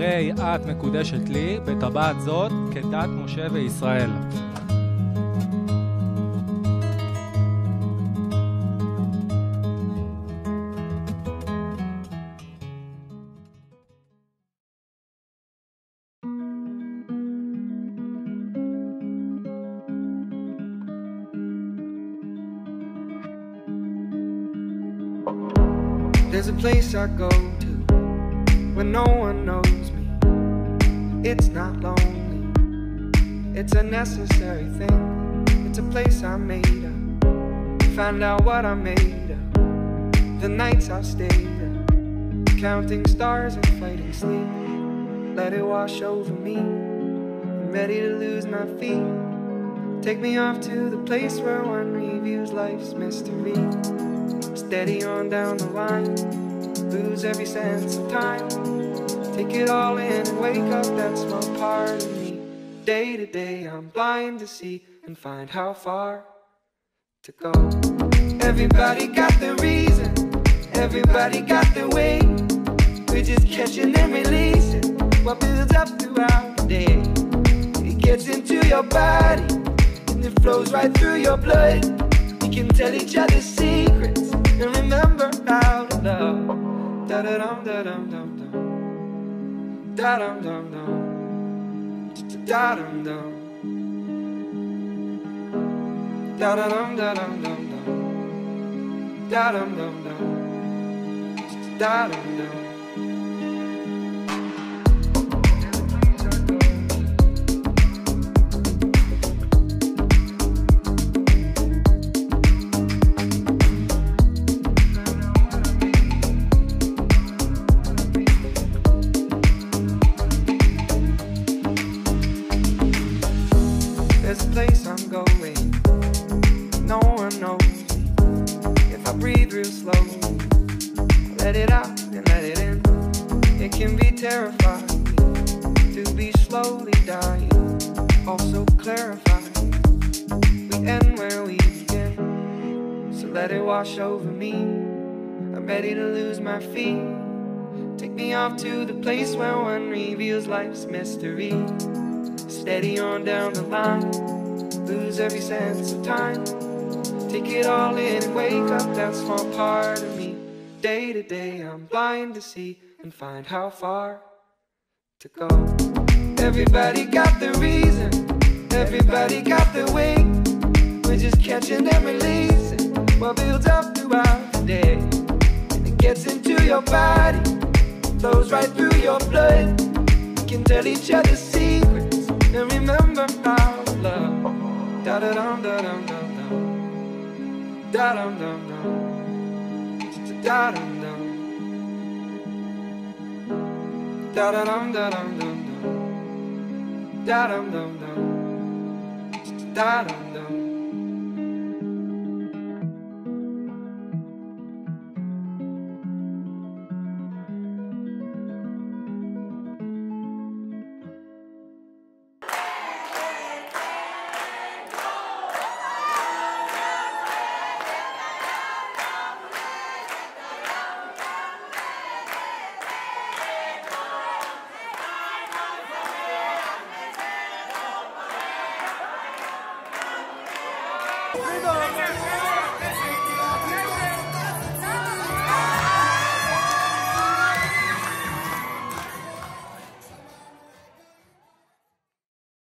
הרי את מקודשת לי בטבעת זאת כדת משה וישראל. There's a place I go to when no one knows me. It's not lonely, it's a necessary thing. It's a place I made up, find out what I'm made of. The nights I've stayed up, counting stars and fighting sleep. Let it wash over me, I'm ready to lose my feet. Take me off to the place where one reviews life's mystery. Steady on down the line, lose every sense of time. Take it all in and wake up that small part of me. Day to day I'm blind to see and find how far to go. Everybody got their reason, everybody got their way. We're just catching and releasing what builds up throughout the day. It gets into your body and it flows right through your blood. We can tell each other secrets and remember how to love. Da-da-dum, da-dum, dum, dum. Da-dum, dum, dum. Da-dum, dum. Da-da-dum, da-dum, dum, dum. Da-dum, dum, dum. Da-dum, dum. There's a place I'm going, no one knows me. If I breathe real slowly, let it out and let it in. It can be terrifying to be slowly dying, also clarifying. We end where we begin, so let it wash over me. I'm ready to lose my feet. Take me off to the place where one reveals life's mystery. Steady on down the line, lose every sense of time. Take it all in and wake up that small part of me. Day to day I'm blind to see and find how far to go. Everybody got their reason, everybody got their way. We're just catching and releasing what builds up throughout the day. And it gets into your body, flows right through your blood. We can tell each other secrets and remember how to love. Da-da-dum, da-dum, dum, dum. Da-dum, dum, dum. Da-dum, dum. Da-da-dum, da-dum, dum, dum. Da-dum, dum, dum. Da-dum, dum. Freedom!